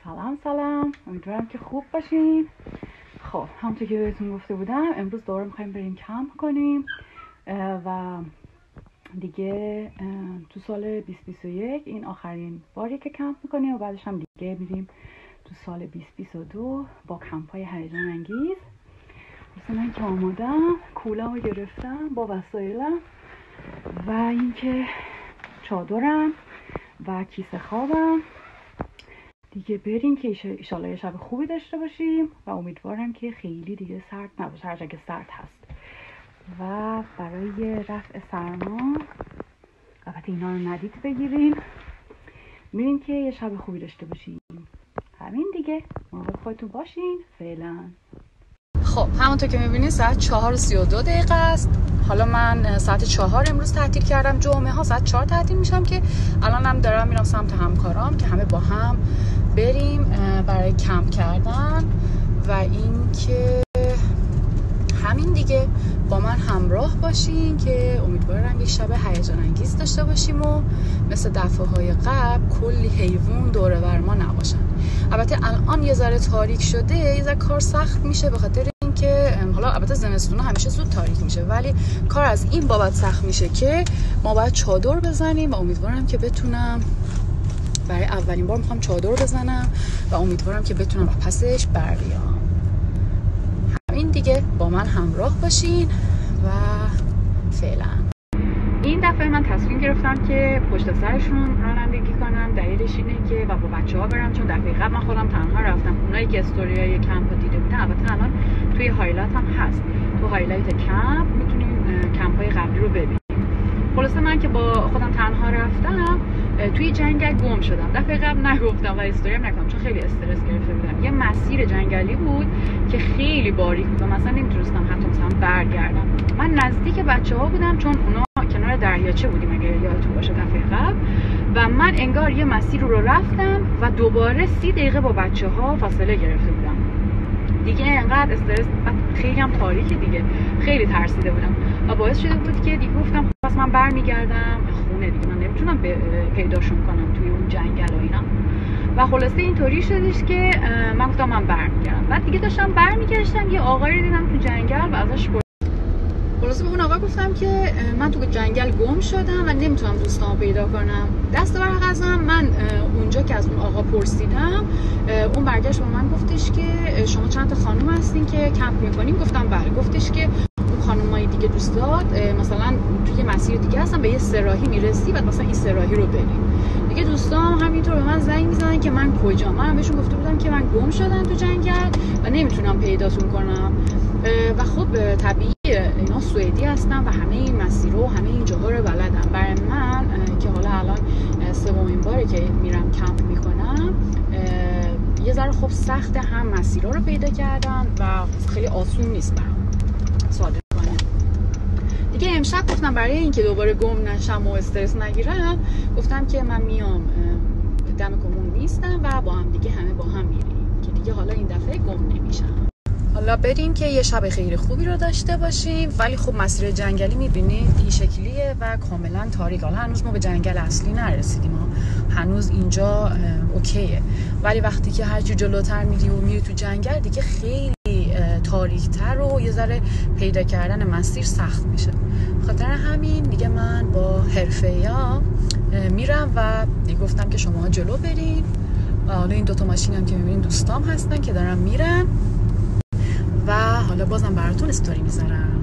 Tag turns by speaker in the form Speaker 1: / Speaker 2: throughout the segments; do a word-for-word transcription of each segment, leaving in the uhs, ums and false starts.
Speaker 1: سلام سلام، امیدوارم که خوب باشین. خب همونطور که بهتون گفته بودم امروز دوباره میخوایم بریم کمپ کنیم و دیگه تو سال بیست بیست و یک این آخرین باری که کمپ میکنیم و بعدش هم دیگه میریم تو سال بیست بیست و دو با کمپ های هیجان انگیز. مثلا من که آمادم، کولامو گرفتم با وسایلم و اینکه چادرم و کیسه خوابم. دیگه بریم که ایشالله یه شب خوبی داشته باشیم و امیدوارم که خیلی دیگه سرد نباشه، هرچند که سرد هست. و برای رفع سرما البته اینا رو ندید بگیریم، میریم که یه شب خوبی داشته باشیم. همین دیگه، مراقب خودتون باشین. فعلا
Speaker 2: خب همونطور که میبینید ساعت چهار و سی و دو دقیقه است. حالا من ساعت چهار امروز تعطیل کردم، جمعه ها ساعت چهار تعطیل میشم که الان هم دارم میرم سمت همکارام که همه با هم بریم برای کمپ کردن و اینکه همین دیگه با من همراه باشین که امیدوارم یک شب هیجان انگیز داشته باشیم و مثل دفعه های قبل کلی حیوان دوره بر ما نباشن. البته الان یه ذره تاریک شده، یه ذره کار سخت میشه به خاطر اینکه حالا البته زمستون همیشه زود تاریک میشه، ولی کار از این بابت سخت میشه که ما باید چادر بزنیم و امیدوارم که بتونم برای اولین بار میخوام چادر بزنم و امیدوارم که بتونم پسش بر بیام. همین دیگه، با من همراه باشین و فعلا. این دفعه من تصمیم گرفتم که پشت سرشون رانندگی کنم. دلیلش اینه که و با بچه‌ها برم، چون دفعه قبل من خودم تنها رفتم. اونایی که استوریای کمپ رو دیده بودن البته الان توی هایلایت هم هست، تو هایلایت کمپ میتونین کمپ‌های قبلی رو ببینید. خلاصه من که با خودم تنها رفتم توی جنگل گم شدم. دفعه قبل نگفتم و استوری هم نکنم چون خیلی استرس گرفته بودم. یه مسیر جنگلی بود که خیلی باریک بود و مثلا نمیتونستم حتی مثلا برگردم. من نزدیک بچه‌ها بودم چون اونا کنار دریاچه بودیم اگه یادتون باشه دفعه قبل، و من انگار یه مسیر رو رفتم و دوباره سی دقیقه با بچه‌ها فاصله گرفته بودم. دیگه انقدر استرس، خیلی هم تاریکه دیگه، خیلی ترسیده بودم و باعث شده بود که دیگه گفتم پس من برمیگردم خونه دیگه، من نمیتونم پیداشون کنم توی اون جنگل و اینا. و خلاصه اینطوری شدش که من گفتم من برمیگردم. بعد دیگه داشتم برمیگشتم، یه آقایی رو دیدم تو جنگل و ازش خلاصه به اون آقا گفتم که من تو جنگل گم شدم و نمیتونم دوستامو پیدا کنم. دست بر قضا من اونجا که از اون آقا پرسیدم، اون برگشت به من گفتش که شما چند تا خانم هستین که کمپ میکنین؟ گفتم بله. گفتش که اون خانمای دیگه دوستات مثلا توی مسیر دیگه هستن، به یه سراحی میرسی بعد مثلا این سراحی رو بریم. دیگه دوستام همینطور به من زنگ میزنن که من کجا. من بهشون گفته بودم که من گم شدم تو جنگل و نمیتونم پیداتون کنم. و خب طبیعی اینا سوئدی هستن و همه این مسیرها و همه این جاها رو بلدن. برای من که حالا الان سومین باره که میرم کمپ میکنم یه ذره خب سخته، هم مسیرها رو پیدا کردن و خیلی آسون نیست برام صادقانه. دیگه امشب گفتم برای اینکه دوباره گم نشم و استرس نگیرم، گفتم که من میام دم کمون میستم و با هم دیگه همه با هم میریم که دیگه حالا این دفعه گم نمیشم. حالا بریم که یه شب خیلی خوبی رو داشته باشیم. ولی خب مسیر جنگلی میبینید این شکلیه و کاملا تاریک. حالا هنوز ما به جنگل اصلی نرسیدیم، هنوز اینجا اوکیه، ولی وقتی که هرچی جلوتر میری و میری تو جنگل دیگه خیلی تاریک‌تر و یه ذره پیدا کردن مسیر سخت میشه. خاطر همین دیگه من با حرفه‌ای‌ها میرم و دیگه گفتم که شما جلو برین و حالا این دوتا ماشین هم که میبینین دوستام هستن که دارن میرن و حالا بازم براتون استوری میذارم.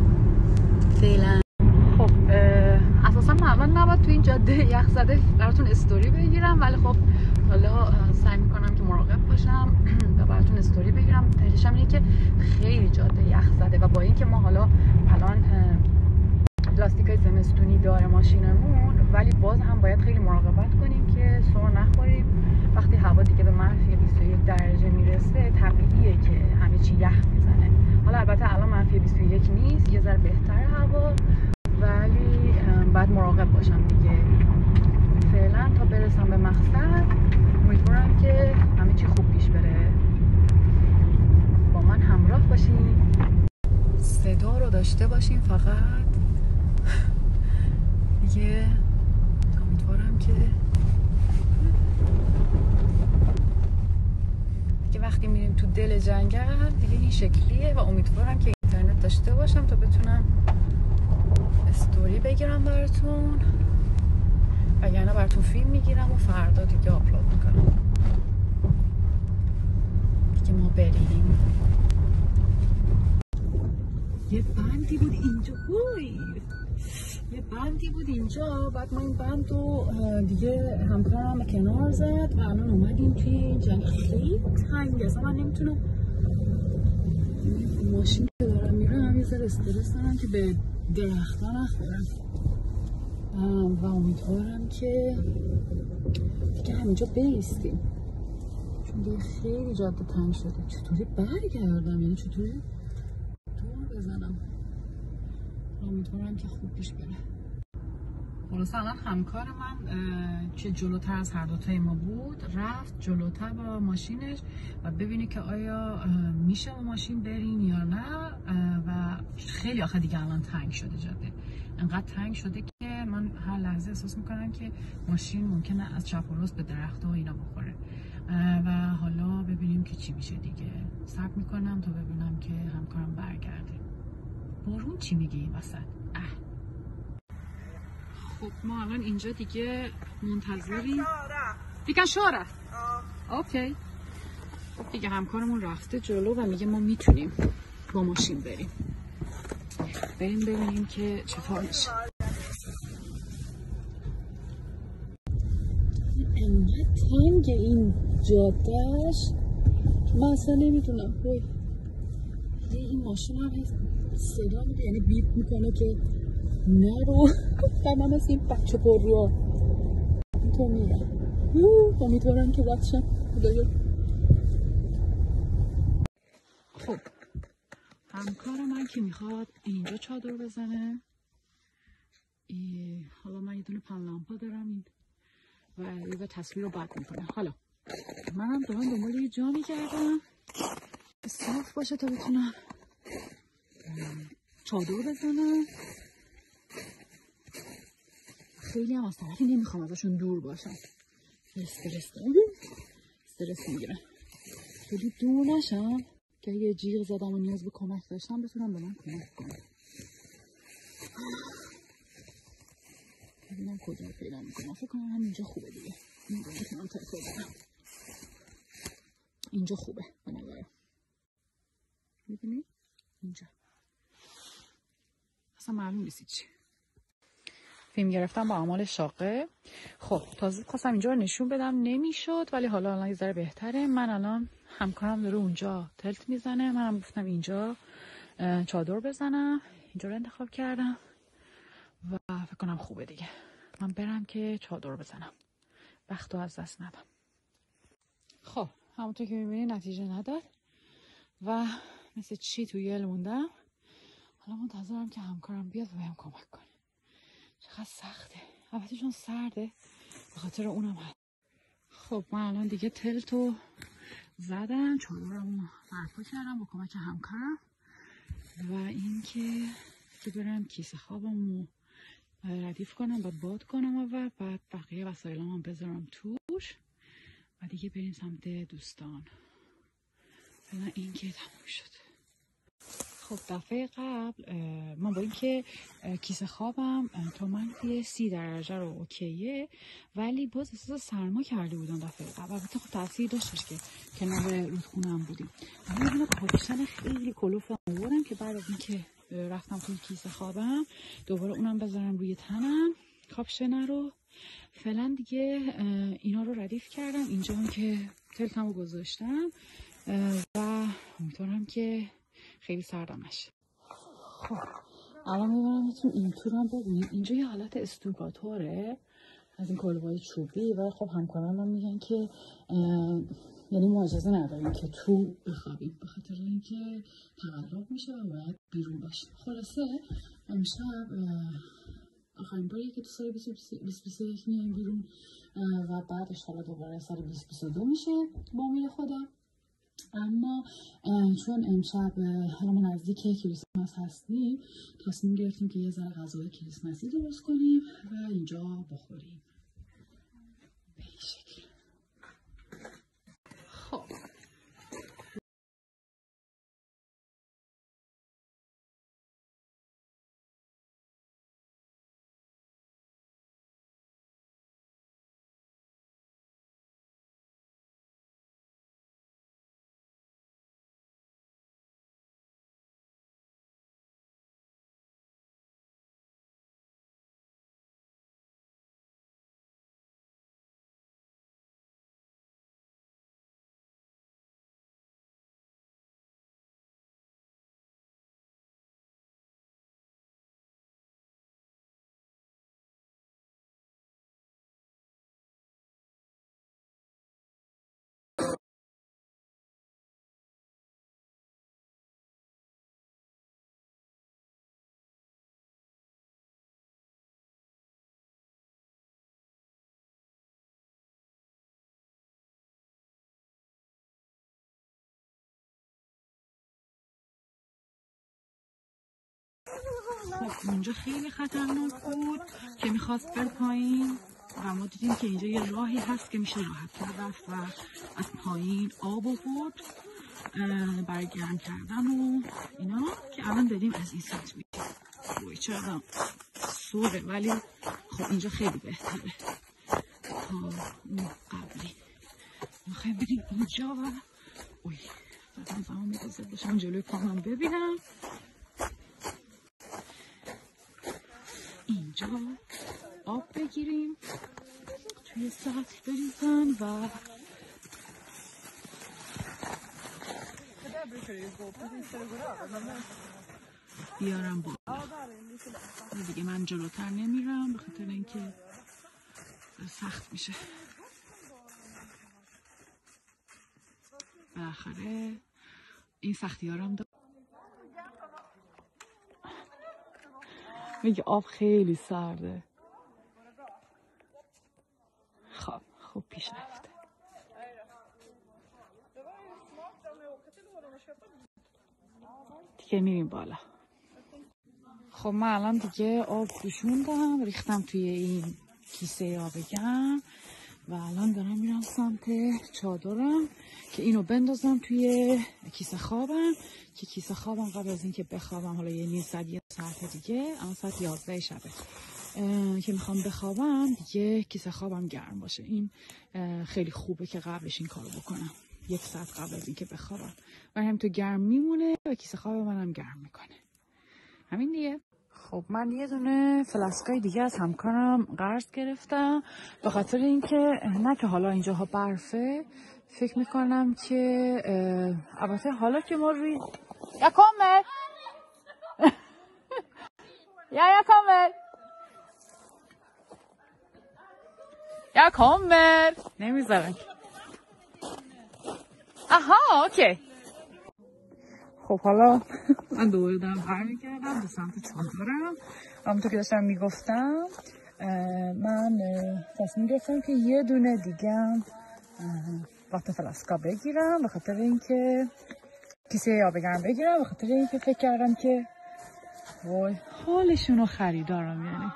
Speaker 2: فعلا خب اساسا من الان نباید تو این جاده یخ زده براتون استوری بگیرم، ولی خب حالا سعی میکنم که مراقب باشم و براتون استوری بگیرم. دلیلش اینه که خیلی جاده یخ زده و با اینکه ما حالا الان لاستیکای زمستونی داره ماشینمون، ولی باز هم باید خیلی مراقبت کنیم که سر نخوریم. وقتی هوا دیگه به منفی بیست و یک درجه میرسه طبیعیه که همه چی یخ میزنه. حالا البته الان منفی بیست و یک نیست، یه ذره بهتر هوا، ولی باید مراقب باشم دیگه. فعلا تا برسم به مقصد امیدوارم که همه چی خوب پیش بره. با من همراه باشین، صدا رو داشته باشین فقط دیگه. امیدوارم که وقتی میریم تو دل جنگل دیگه این شکلیه و امیدوارم که اینترنت داشته باشم تا بتونم استوری بگیرم براتون، وگرنه براتون فیلم میگیرم و فردا دیگه آپلود میکنم. دیگه ما بریم. یه بندی بود اینجا، هوی یه بندی بود اینجا، بعد ما این بند رو دیگه همکارم کنار زد و الان اومدیم توی این جنگل. خیلی تنگه، اصلا من نمیتونم ماشین که دارم میرم یه ذره استرس دارم که به درختا نخورم و امیدوارم که دیگه همینجا بیستیم چون دیگه خیلی جاده تنگ شده. چطوری برگردم؟ یعنی چطوری دور بزنم؟ امیدوارم که خوب پیش بره. خلاصه الان همکار من که جلوتر از هر دوتای ما بود رفت جلوتر با ماشینش و ببینه که آیا میشه با ماشین بریم یا نه. و خیلی آخه دیگه الان تنگ شده جاده، انقدر تنگ شده که من هر لحظه احساس میکنم که ماشین ممکنه از چپ و راست به درخت و اینا بخوره. و حالا ببینیم که چی میشه دیگه. صبر میکنم تا ببینم که همکارم برگرده. بارون چی میگه این وسط؟ اه. خب ما الان اینجا دیگه منتظریم. دیگه شوره. اوکی. خب دیگه همکارمون رفته جلو و میگه ما میتونیم با ماشین بریم. بریم ببینیم که چطور میشه. انقدر تنگه این جادهش من اصلا نمیتونم. وای این ماشین هم صدا میده، یعنی بیپ میکنه که نرو. و من از این بچه پر رو تو میرم. امیدوارم که بچم خدایا. خب همکار من که میخواد اینجا چادر بزنه. حالا من یه دونه پن لامپا دارم این و یه تصویر رو بد میکنه. حالا منم دارم دنبال یه جا میگردم صاف باشه تا بتونم چادر بزنم. خیلی هم از طرفی نمیخوام ازشون دور باشم، استرس دارم، استرس میگیرم. خیلی دور نشم که یه جیغ زدم و نیاز به کمک داشتم بتونم به من کمک کنم. ببینم کجا پیدا میکنم. فکر کنم همینجا خوبه دیگه. اینجا میتونم تلفون بدم. اینجا خوبه به نظرم. میبینی؟ اینجا اصلا معلوم نیست چی. فیلم گرفتم با اعمال شاقه. خب تازه خواستم اینجا رو نشون بدم نمیشد، ولی حالا الان یه ذره بهتره. من الان همکارم داره اونجا تلت میزنه، منم گفتم اینجا چادر بزنم. اینجا رو انتخاب کردم و فکر کنم خوبه دیگه. من برم که چادر بزنم، وقتو از دست ندم. خب همونطور که میبینی نتیجه نداد و مثل چی توی گل موندم. حالا منتظرم که همکارم بیاد و بهم کمک کنه. چقدر سخته، البته چون سرده به خاطر اونم هست. خب من الان دیگه تلتو زدم، چادرمو برپا کردم با کمک همکارم و اینکه که برم کیسه خوابمو ردیف کنم، بعد باد کنم و بعد بقیه وسایلام هم بذارم توش و دیگه بریم سمت دوستان. فعلا این که تموم شد. خب دفعه قبل من با اینکه کیسه خوابم تا منفی سی درجه رو اوکیه، ولی باز احساس سرما کرده بودم دفعه قبل. البته خب تاثیر داشتش که کنار رودخونه هم بودیم. من یه دونه کاپشن خیلی کلوف آوردم که بعد از اینکه رفتم توی کیسه خوابم دوباره اونم بذارم روی تنم کاپشن رو. فعلا دیگه اینا رو ردیف کردم. اینجا هم که تلتمو گذاشتم و امیدوارم که خیلی سردم نشه. خب الان میبرمتون این تورم ببینید. اینجا یه حالت استوکاتوره از این کلوهای چوبی و خب همکاران هم میگن که یعنی ما اجازه نداریم که تو بخوابیم به خاطر اینکه تقلب میشه و باید بیرون باشیم. خلاصه امشب آخرین باری که تو سال بیست بیست و یک میایم بیرون و بعدش حالا دوباره سال بیست بیست و دو میشه با امید خدا. اما چون امشب حالا ما نزدیک کریسمس هستیم تصمیم گرفتیم که یه ذره غذای کریسمسی درست کنیم و اینجا بخوریم به این شکل. خب
Speaker 1: خب اونجا خیلی خطرناک بود که میخواست بر پایین و ما دیدیم که اینجا یه راهی هست که میشه راحت تر رفت و از پایین آب آورد برای گرم کردن و اینا که الان داریم از این سمت میدیم. وای چرا سوره ولی خب اینجا خیلی بهتره تا اون قبلی. میخوایم بریم اینجا و اوی بعدم زمان میگذر باشم جلوی پاهم ببینم. اینجا آب بگیریم توی سطح بریزن و بیارم بالا. دیگه من جلوتر نمیرم به خاطر اینکه سخت میشه. بالاخره این سختی ها رو هم دارم. میگه آب خیلی سرده. خب خوب پیش رفته. دیگه میریم بالا. خب من الان دیگه آب پوشوندم ریختم توی این کیسه آب گرم و الان دارم میرم سمت چادرم که اینو بندازم توی کیسه خوابم که کیسه خوابم قبل از اینکه بخوابم حالا یه نیم ساعت یه ساعت دیگه اما ساعت یازده شبه که میخوام بخوابم دیگه کیسه خوابم گرم باشه. این خیلی خوبه که قبلش این کارو بکنم یک ساعت قبل از اینکه بخوابم و هم تو گرم میمونه و کیسه خواب منم گرم میکنه. همین دیگه. خب من یه دونه فلاسکای دیگه از همکارم قرض گرفتم به خاطر اینکه نه که حالا اینجاها برفه فکر میکنم که البته حالا که ما روی یا کامل یا یا کامل یا کامل نمیذارن. آها اوکی. خب حالا من دوباره دارم برمیگردم به سمت چادرم. همونطور که داشتم میگفتم من تصمیم گرفتم که یه دونه دیگه وقت فلاسکا بگیرم به خاطر اینکه کیسه آب گرم بگیرم به خاطر اینکه فکر کردم که وای حالشونو خریدارم. یعنی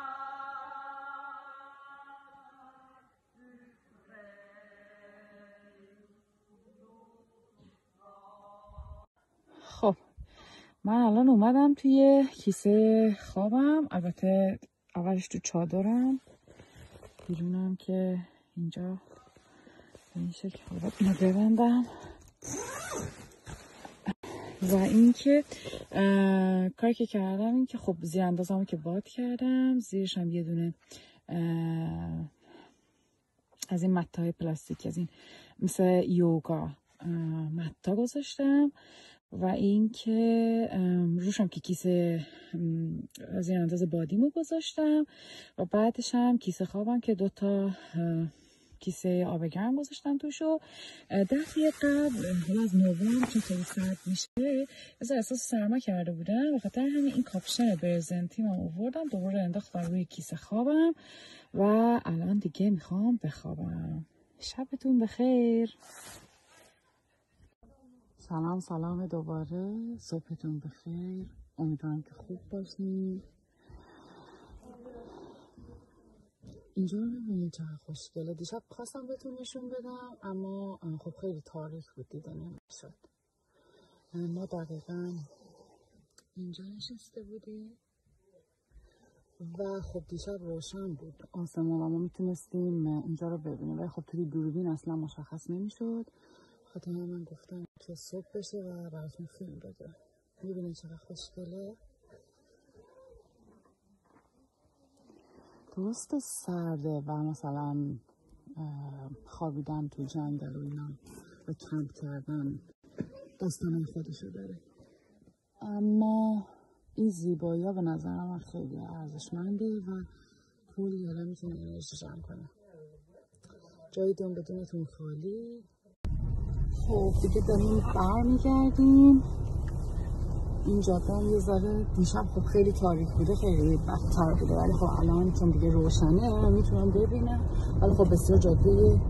Speaker 1: خب من الان اومدم توی کیسه خوابم، البته اولش تو چادرم بیرونم که اینجا به این شکل اینو ببندم و اینکه کاری که کردم این که خب زیر اندازمو که باد کردم زیرش هم یه دونه از این متای پلاستیکی از این مثل یوگا متا گذاشتم و اینکه روشم که کیسه زیر انداز بادیمو گذاشتم و بعدش هم کیسه خوابم که دوتا کیسه آب گرم گذاشتم توشو. ده دقیقه قبل از نوامبر چون خیلی سرد میشه از احساس سرما کرده بودم و خاطر همین این کاپشن برزنتی من آوردم دوباره انداختم روی کیسه خوابم و الان دیگه میخوام بخوابم. شبتون بخیر. سلام سلام دوباره، صبحتون بخیر، امیدوارم که خوب باشین. اینجا رو نمیدونی چقدر خوشگله. دیشب خواستم بهتون نشون بدم اما خب خیلی تاریک بود دیده نمیشد. ما دقیقا اینجا نشسته بودیم و خب دیشب روشن بود آسمون و ما میتونستیم اینجا رو ببینیم ولی خب توی دوربین اصلا مشخص نمیشد. خاطر من گفتم که صبح بشه و براتون فیلم بگیرم. میبینید چقدر خوشگله. درست سرده و مثلا خوابیدن تو جنگل و اینا و کمپ کردن داستانه خودشو داره اما این زیبایی ها به نظر من خیلی ارزشمنده و کلی حالا میتونه انرژی جمع کنه. جای دون بدونتون خالی. خب دیگه داریم بر میگردیم. این جاده هم یه ذره دیشب خب خیلی تاریک بوده خیلی بدتر بوده ولی خب الان چون دیگه روشنه میتونم ببینم ولی خب بسیار جاده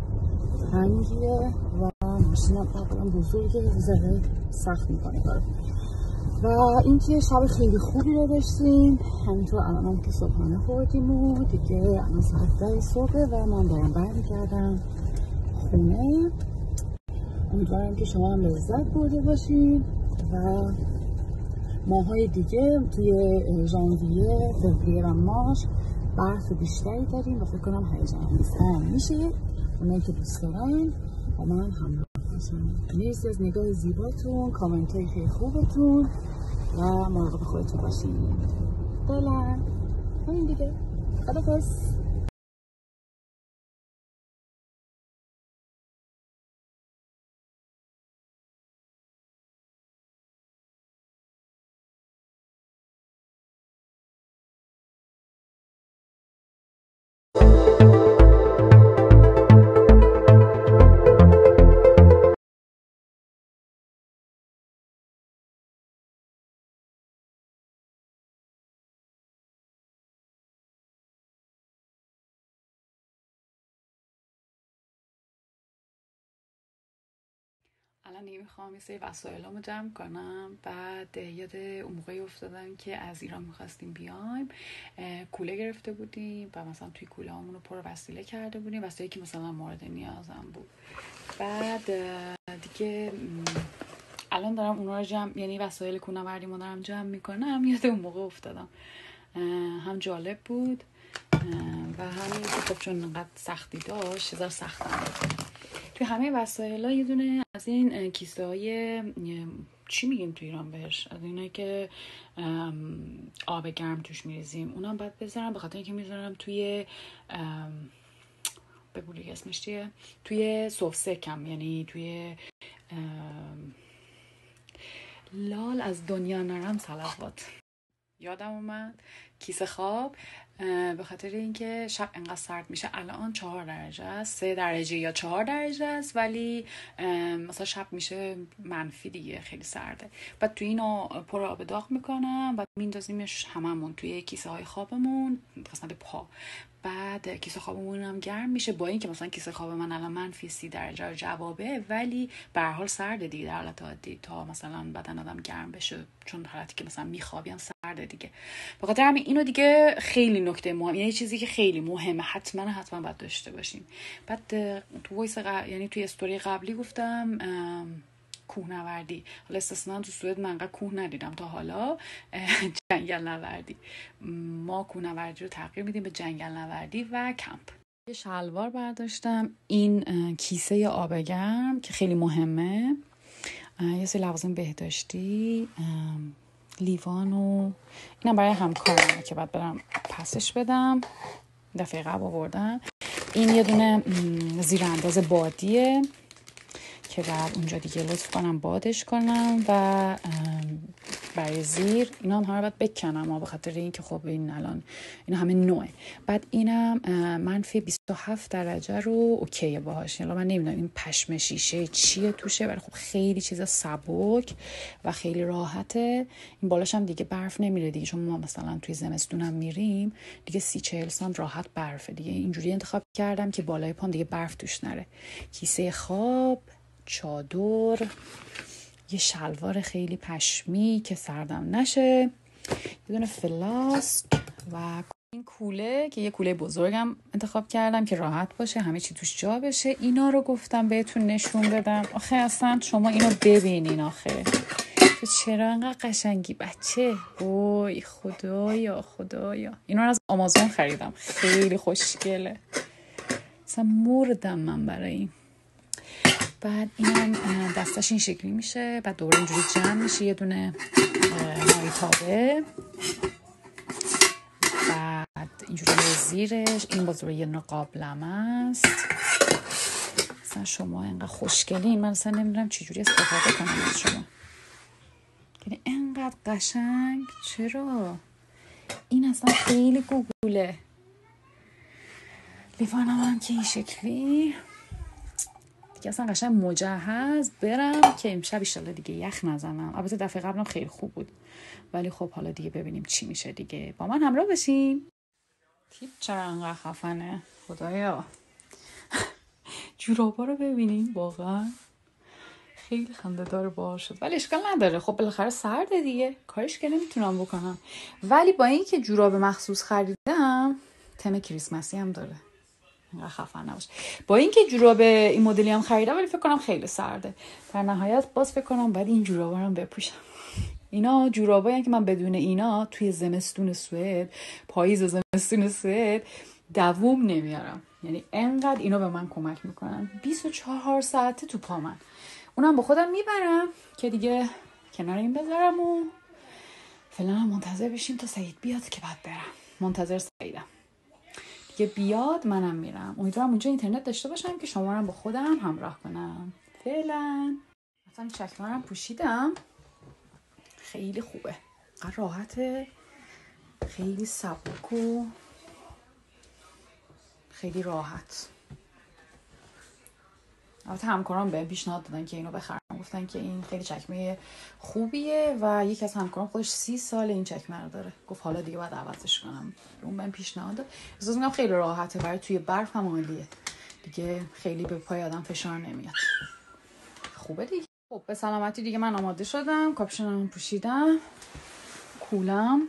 Speaker 1: تنگیه و ماشینم تقریبا بزرگه یه ذره سخت میکنه کارو. و اینکه شب خیلی خوبی رو داشتیم. همینطور الان هم که صبحانه خوردیم و دیگه الان ساعت ده صبح و من دارم برمیگردم خونه. امیدوارم که شما هم لذت برده باشید و ماهای دیگه توی ژانویه، فوریه و مارس برف بیشتری داریم و فکر کنم هیجان انگیزتر میشه. اونایی که دوست دارن با من همراه باشن. مرسی از نگاه زیباتون، کامنت های خیلی خوبتون و مراقب خودتون باشین. فعلا همین دیگه. خداحافظ.
Speaker 2: الان دیگه میخوام یه سری وسایلامو جمع کنم. بعد یاد اون موقعی افتادم که از ایران میخواستیم بیایم، کوله گرفته بودیم و مثلا توی کوله همون رو پر وسیله کرده بودیم، وسیله که مثلا مورد نیازم بود. بعد دیگه الان دارم اونا رو جمع، یعنی وسایل کوهنوردیمو دارم جمع میکنم. یاد اون موقع افتادم، هم جالب بود و همین که خب چون انقدر سختی داشت چیزا سختم بود. توی همه وسایل‌ها یه دونه از این کیسه های چی میگیم تو ایران بهش، از اینایی که آب گرم توش میریزیم، اونم باید بذارم، به خاطر اینکه میذارم توی بگو دیگه اسمش چیه، توی سوفسکم، یعنی توی لال از دنیا نرم صلوات. یادم اومد کیسه خواب، به خاطر اینکه شب انقدر سرد میشه. الان چهار درجه است، سه درجه یا چهار درجه است، ولی مثلا شب میشه منفی دیگه، خیلی سرده. بعد تو اینو پر آب داغ میکنم و میندازیمش هممون توی کیسه های خوابمون، قسمت پا. بعد کیسه خوابمون هم گرم میشه، با اینکه مثلا کیسه خواب من الان منفی سی درجه رو جوابه، ولی به هر حال سرده دیگه در حالت عادی، تا مثلا بدن آدم گرم بشه، چون حالتی که مثلا میخوابیم سرده دیگه. به خاطر همین اینو دیگه خیلی نکته مهم، یعنی چیزی که خیلی مهمه، حتما حتما باید داشته باشیم. بعد تو وایس ق... یعنی توی استوری قبلی گفتم کوهنوردی، حالا استثنا تو سوئد من انقدر کوه ندیدم تا حالا، جنگل نوردی. ما کوهنوردی رو تغییر میدیم به جنگل نوردی و کمپ. یه شلوار برداشتم، این کیسه آب گرم که خیلی مهمه، یه سری لوازم بهداشتی، لیوان و اینم برای همکارمه که بعد برم پسش بدم، دفعه قبل آوردم. این یه دونه زیرانداز بادیه که بعد اونجا دیگه لطف کنم بادش کنم و برای زیر اینا هم همه باید بکنم، اما به خاطر این که خب این الان اینا همه نوعه. بعد اینم منفی بیست و هفت درجه رو اوکیه باهاش، یعنی من نمیدونم این پشم شیشه چیه توشه، ولی خب خیلی چیزا سبک و خیلی راحته. این بالاش هم دیگه برف نمیره دیگه، چون ما مثلا توی زمستونم میریم دیگه سی چهل سانت راحت برفه دیگه. اینجوری انتخاب کردم که بالای پام دیگه برف توش نره. کیسه خواب، چادر، یه شلوار خیلی پشمی که سردم نشه، یه دونه فلاسک و این کوله که یه کوله بزرگم انتخاب کردم که راحت باشه، همه چی توش جا بشه. اینا رو گفتم بهتون نشون بدم. آخه اصلا شما اینو ببینین، آخه تو چرا انقدر قشنگی بچه، وای خدایا خدایا. اینا رو از آمازون خریدم، خیلی خوشگله، اصلا مردم من برای این. بعد اینم دستش این شکلی میشه، بعد دوباره اینجوری جمع میشه، یه دونه مایتابه، بعد اینجوری زیرش این بازوره یه دونه قابلمه است. مثلا شما اینقدر خوشگلین، من اصلا نمیدونم چجوری استفاده کنم از شما، یعنی اینقدر قشنگ. چرا این اصلا خیلی گوگوله. لیوانم هم که این شکلی دیگه، اصلا قشنگ مجهز برم که امشب ایشالله دیگه یخ نزنم. البته دفعه قبلم خیلی خوب بود، ولی خب حالا دیگه ببینیم چی میشه دیگه. با من همراه بشین. تیپ چرا انقدر خفنه خدایا. جورابا رو ببینیم، واقعا خیلی خنده داره باحال شد، ولی اشکال نداره. خب بالاخره سرده دیگه، کارش که نمیتونم بکنم. ولی با اینکه جوراب مخصوص خریدم، تم کریسمسی هم داره، اینقدر خفن نباش. با اینکه جوراب این مدلی هم خریدم ولی فکر کنم خیلی سرده. در نهایت باز فکر کنم باید این جورابا رو بپوشم. اینا جورابایی که من بدون اینا توی زمستون سوئد، پاییز زمستون سوئد دووم نمیارم. یعنی انقدر اینا به من کمک میکنن. بیست و چهار ساعته تو پا من. اونم با خودم میبرم که دیگه کنار این بذارم و فعلا منتظر بشیم تا سعید بیاد که بعد برم. منتظر سعیدم دیگه بیاد، منم میرم. امیدوارم اونجا اینترنت داشته باشم که شما رو با خودم همراه کنم. فعلا مثلا چکمه پوشیدم، خیلی خوبه، راحته، خیلی سبک و خیلی راحت. البته همکاران بهم پیشنهاد دادن که اینو بخرم، گفتن که این خیلی چکمه خوبیه و یکی از همکاران خودش سی سال این چکمه رو داره، گفت حالا دیگه باید عوضش کنم. اون بهم پیشنهاد داد. احساس می‌کنم خیلی راحته، برای توی برف هم عالیه دیگه، خیلی به پای آدم فشار نمیاد. خوبه دیگه. خب به سلامتی دیگه من آماده شدم، کاپشنم پوشیدم، کولم.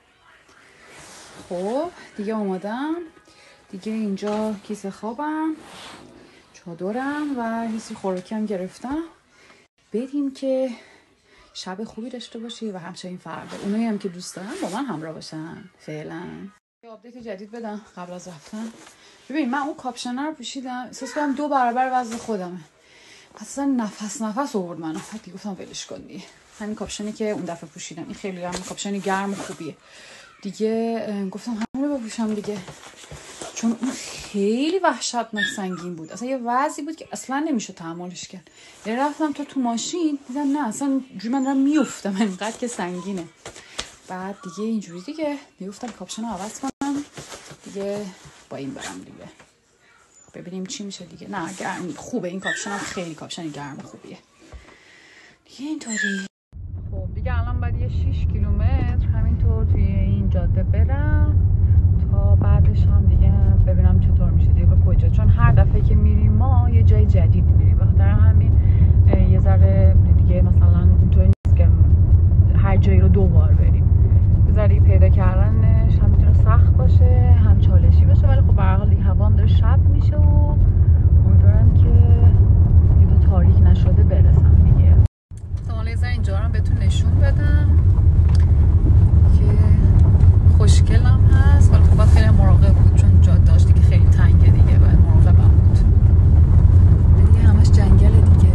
Speaker 2: خب دیگه آمادم دیگه. اینجا کیسه خوابم، چادرم و حسی خوراکم گرفتم. بریم که شب خوبی داشته باشی و همچنین فردا اونایی هم که دوست دارن با من همراه باشن. فعلا یه آپدیت جدید بدم قبل از رفتن. ببین من اون کاپشن رو پوشیدم، احساس کنم دو برابر وزن خودمه، اصلا نفس نفس آورد منو. بعد گفتم ولش کن دیگه. همین کاپشنی که اون دفعه پوشیدم، این خیلی هم کاپشنی گرم و خوبیه دیگه. گفتم همین رو بپوشم دیگه، چون اون خیلی وحشتناک سنگین بود. اصلا یه وضعی بود که اصلا نمیشه تحملش کرد. یه رفتم تا تو ماشین دیدم نه اصلا جوری من دارم میافتم، اینقدر که سنگینه. بعد دیگه اینجوری دیگه دیگه گفتم کاپشن رو عوض کنم دیگه، با این برم دیگه ببینیم چی میشه دیگه. نه گرم خوبه این کاپشن هم، خیلی کاپشن گرم خوبیه دیگه. اینطوری خب دیگه الان بعد یه شش کیلومتر همینطور توی این جاده برم تا بعدش هم دیگه ببینم چطور میشه دیگه به کجا، چون هر دفعه که میریم ما یه جای جدید میریم. بخاطر همین یه ذره دیگه مثلا اینطوری نیست که هر جایی رو دو بار بریم. یه ذره پیدا کردنش هم میتونه سخت باشه هم چالشی باشه، ولی خب به هر حال دیگه هوا هم داره شب میشه و امیدوارم که دیگه تا تاریک نشده برسم دیگه. حالا یه ذره اینجا رو بهتون نشون بدم که خوشگلم هست، ولی خب خیلی مراقب بود چون جاده‌اش دیگه خیلی تنگه دیگه، باید مراقبم بود دیگه. همش جنگله دیگه.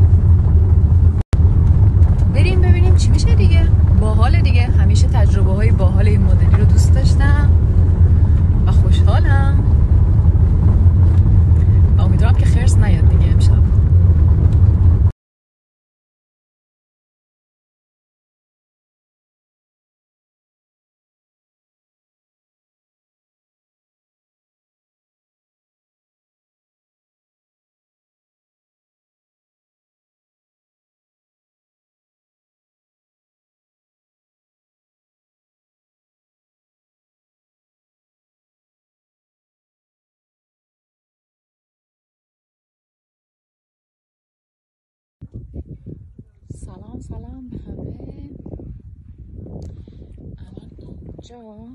Speaker 2: بریم ببینیم چی میشه دیگه. باحال دیگه، همیشه تجربه های باحال این مدلی رو دوست داشتم و خوشحالم و امیدوارم که خرس نیاد دیگه امشب. سلام سلام به همه. الان اینجا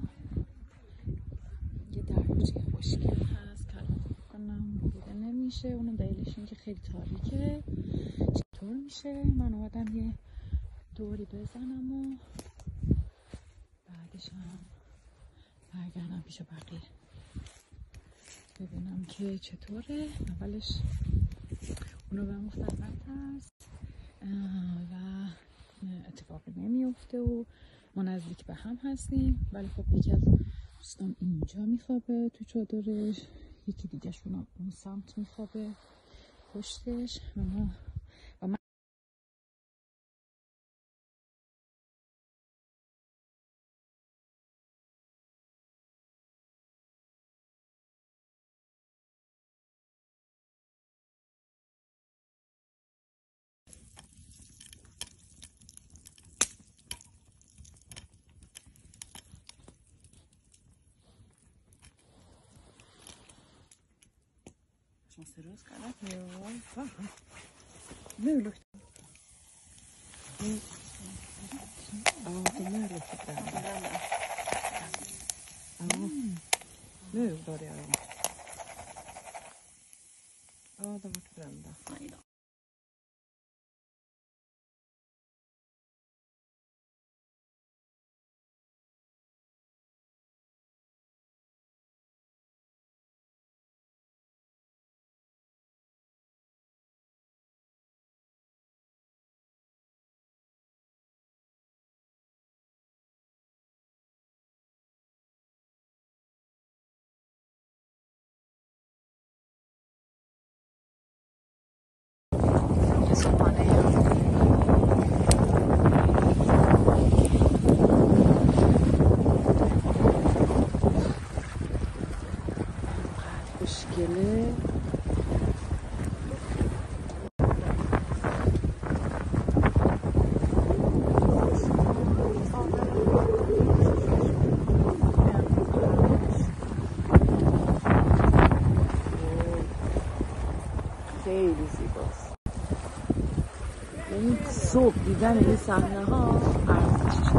Speaker 2: یه دریاچه خوشگل هست، کلام کنم دیده نمیشه. اونم دلیلش این که خیلی تاریکه. چطور میشه من اومدم یه دوری بزنم و بعدش هم برگردم پیش بقیه ببینم که چطوره. اولش اونو به مختلفت هست و اتفاقی نمیفته و ما نزدیک به هم هستیم، ولی خب یکی از دوستان اینجا میخوابه تو چادرش، یکی دیگه شون اون سمت میخوابه پشتش و ما و من Måste du skala på? Nu luktar
Speaker 1: Nu börjar de. Ja, de var brända. Nej då. خوشگله. خیلی زیباست. یعنی صبح دیدن این صحنه ها ارزش.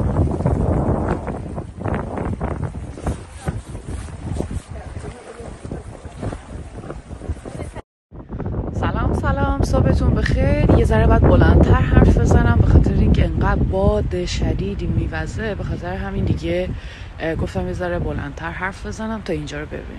Speaker 1: سلام سلام، صبحتون بخیر. یه ذره باید بلندتر حرف بزنم به خاطر اینکه انقدر باد شدیدی میوزه، به خاطر همین دیگه گفتم یه ذره بلندتر حرف بزنم تا اینجا رو ببین.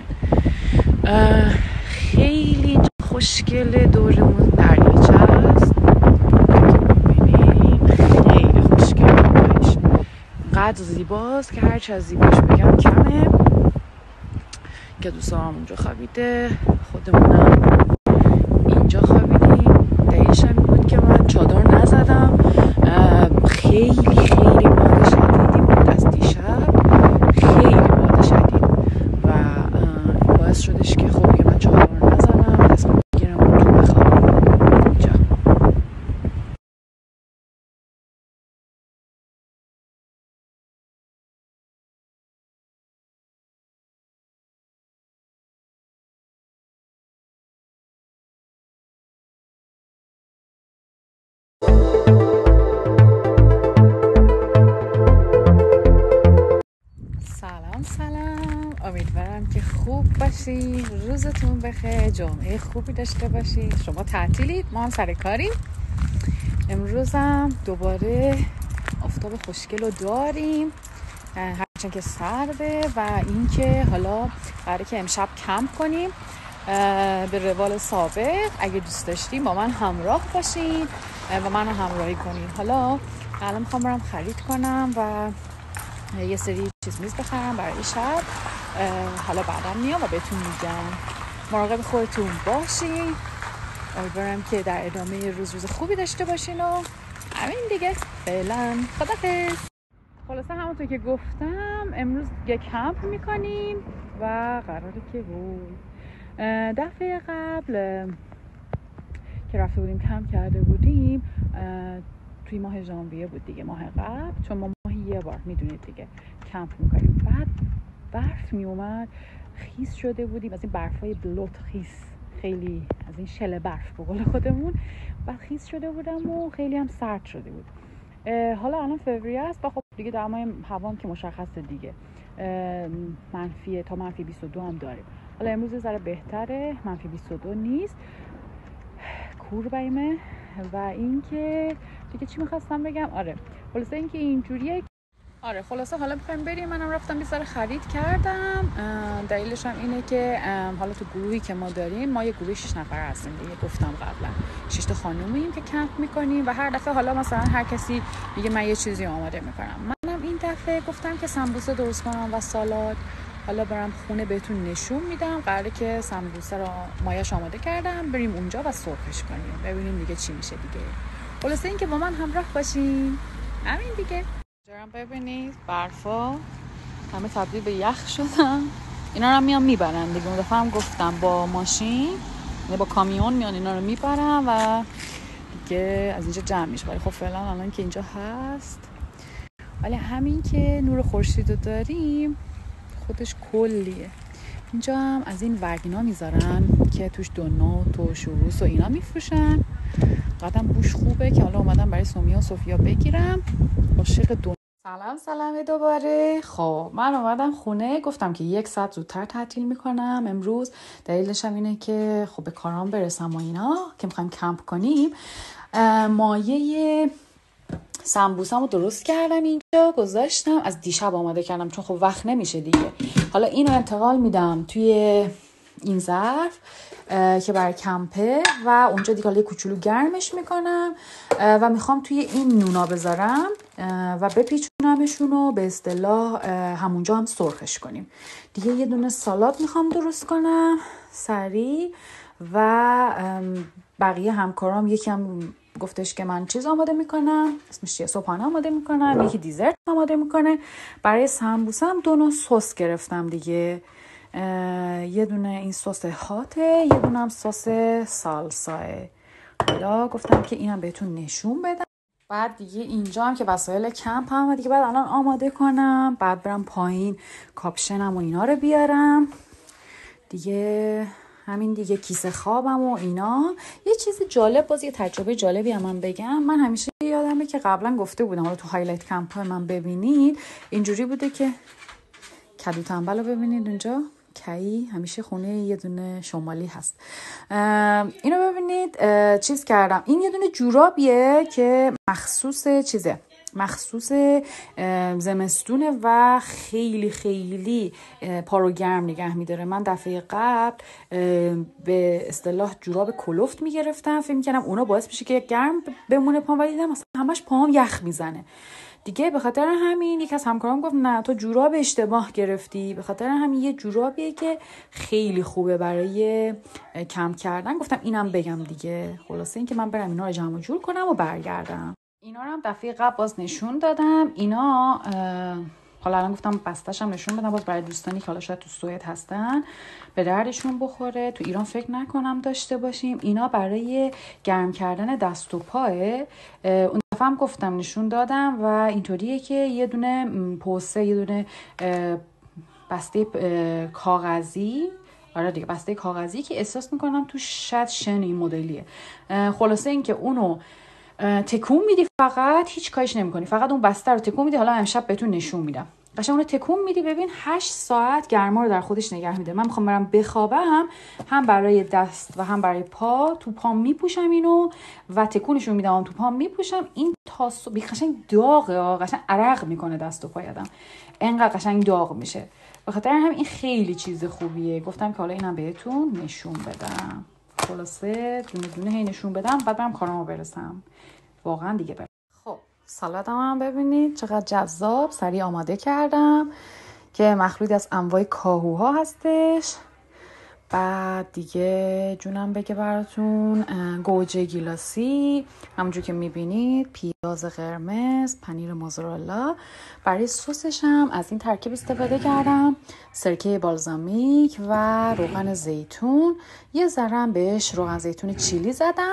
Speaker 1: خیلی خوشگله، دورمون دریاچه است که میبینیم. خیلی خوشگله، انقدر زیباست که هرچی از زیباش بگم کمه. که دوستان اونجا خوابیده، خودمونم اینجا خوابیدیم. دلیلش هم بود که من چادر نزدم. خیلی خیلی باد شدیدی بود از دیشب، خیلی باد شدید و باعث شدش که خب دیگه من چادر نزدم، تصمیم بگیرم اون تو بخوابم اینجا. سلام سلام، امیدوارم که خوب باشی، روزتون بخیر، جمعه خوبی داشته باشی. شما تعطیلید، ما هم سر کاریم. امروزم دوباره آفتاب خوشگل رو داریم، هرچند که سرده و اینکه حالا برای که امشب کمپ کنیم به روال سابق، اگه دوست داشتیم با من همراه باشین و منو همراهی کنین. حالا الان میخوام برم خرید کنم و یه سری چیز میز بخرم برای شب. حالا بعدم میام و بهتون میگم. مراقب خودتون باشین. امیدوارم که در ادامه روز روز خوبی داشته باشین و همین دیگه. فعلا خداحافظ. خلاصه همونطور که گفتم امروز یه کمپ میکنیم و قراره که بود دفعه قبل که رفته بودیم کمپ کرده بودیم توی ماه ژانویه بود دیگه، ماه قبل، چون ما ماهی یه بار میدونید دیگه کمپ میکنیم. بعد برف میومد، خیس شده بودیم از این برفای بلوت، خیس خیلی از این شل برف به قول خودمون. بعد خیس شده بودم و خیلی هم سرد شده بود. حالا الان فوریه است و خب دیگه دمای هوا که مشخصه دیگه، منفی تا منفی بیست و دو هم داریم. حالا امروز یه ذره بهتره، منفی بیست و دو نیست، کور بایمه. و اینکه دیگه چی میخواستم بگم، آره خلاصه اینکه اینجوریه. آره خلاصه حالا میخوایم بریم. منم رفتم بیشتر خرید کردم. دلیلش هم اینه که حالا تو گروهی که ما داریم، ما یه گروه شش نفر هستیم دیگه، گفتم قبلا شش تا خانومیم که کمپ میکنیم و هر دفعه حالا مثلا هر کسی میگه من یه چیزی آماده میکنم. منم این دفعه گفتم که سمبوسه درست کنم و سالاد. حالا برم خونه بهتون نشون میدم. قراره که سمبوسه رو مایش آماده کردم، بریم اونجا و سرخش کنیم، ببینیم دیگه چی میشه دیگه. خلاصه این که با من همراه باشین. همین دیگه. جرم ببینید برفا همه تبدیل به یخ شدن. اینا رو هم میان میبرن دیگه. اون دفعه هم گفتم با ماشین با کامیون میان اینا رو میبرن و دیگه از اینجا جمع میشه. ولی خب فعلا الان که اینجا هست، ولی همین که نور خورشید رو داریم خودش کلیه. اینجا هم از این وگنا میذارن که توش دونات و شروس و اینا میفروشن.
Speaker 2: قدم بوش خوبه که حالا اومدم برای سومیا و سوفیا بگیرم. عاشق دو. سلام سلام دوباره. خب من اومدم خونه، گفتم که یک ساعت زودتر تعطیل میکنم امروز. دلیلش هم اینه که خب به کارام برسم و اینا که میخوایم کمپ کنیم. مایه سمبوسم رو درست کردم، اینجا گذاشتم، از دیشب آماده کردم چون خب وقت نمیشه دیگه. حالا اینو انتقال میدم توی این ظرف که برای کمپه و اونجا دیگه حالا کوچولو گرمش میکنم و میخوام توی این نونا بذارم و بپیچونمشون و به اصطلاح همونجا هم سرخش کنیم دیگه. یه دونه سالاد میخوام درست کنم سریع و بقیه همکارام یکی هم گفتش که من چیز آماده میکنم، اسمش چیه، صبحانه آماده میکنم، یکی دیزرت آماده میکنه. برای سمبوسم دو نوع سس گرفتم دیگه، یه دونه این سس هاته، یه دونه هم سس سالساه. حالا گفتم که اینم بهتون نشون بدم. بعد دیگه اینجا هم که وسایل کمپ هم دیگه بعد الان آماده کنم، بعد برم پایین کاپشنم و اینا رو بیارم دیگه. همین دیگه کیسه خوابم و اینا. یه چیز جالب، باز یه تجربه جالبی هم من بگم. من همیشه یادمه که قبلا گفته بودم، حالا تو هایلایت کمپ های من ببینید اینجوری بوده که کدو تنبل رو ببینید اونجا کی همیشه خونه یه دونه شمالی هست. اینو ببینید چیز کردم، این یه دونه جورابیه که مخصوص چیزه، مخصوص زمستونه و خیلی خیلی پارو گرم نگه میداره. من دفعه قبل به اصطلاح جوراب کلفت میگرفتم، فکر میکنم اونا باعث میشه که گرم بمونه پام، ولی دیدم مثلا همش پام یخ میزنه دیگه. به خاطر همین یک از همکارام گفت نه تو جوراب اشتباه گرفتی. به خاطر همین یه جورابیه که خیلی خوبه برای کم کردن. گفتم اینم بگم دیگه. خلاصه این که من برم اینا رو جمع جور کنم و برگردم. اینا رو هم دفعه قبل باز نشون دادم. اینا حالا الان گفتم بستش هم نشون بدم باز برای دوستانی که حالا شاید تو سوئد هستن به دردشون بخوره. تو ایران فکر نکنم داشته باشیم. اینا برای گرم کردن دست و پاه. اون دفعه هم گفتم نشون دادم و اینطوریه که یه دونه پوسه، یه دونه بسته کاغذی، آره دیگه بسته کاغذی که احساس میکنم تو شاید شن این مدلیه. خلاصه این که اونو تکون میدی، فقط هیچ کارش نمیکنی، فقط اون بسته رو تکون میدی. حالا امشب بهتون نشون میدم. قشنگ اونو تکون میدی، ببین هشت ساعت گرما رو در خودش نگه میده. من میخوام برم بخوابم، هم برای دست و هم برای پا تو پام میپوشم اینو و تکونشون میدم، تو پام میپوشم. این تا صبح قشنگ داغه، قشنگ عرق میکنه دست و پای آدم، انقدر قشنگ داغ میشه. به خاطر همین این خیلی چیز خوبیه. گفتم که حالا اینم بهتون نشون بدم. خلاصه دونه دونه هی نشون بدم بعد برم کارامو برسم واقعا دیگه برم. خب سالادم هم ببینید چقدر جذاب سریع آماده کردم که مخلوط از انواع کاهوها هستش. بعد دیگه جونم بگه براتون گوجه گیلاسی، همونجور که میبینید، پیاز قرمز، پنیر موزارلا. برای سسش هم از این ترکیب استفاده کردم، سرکه بالزامیک و روغن زیتون. یه ذره بهش روغن زیتون چیلی زدم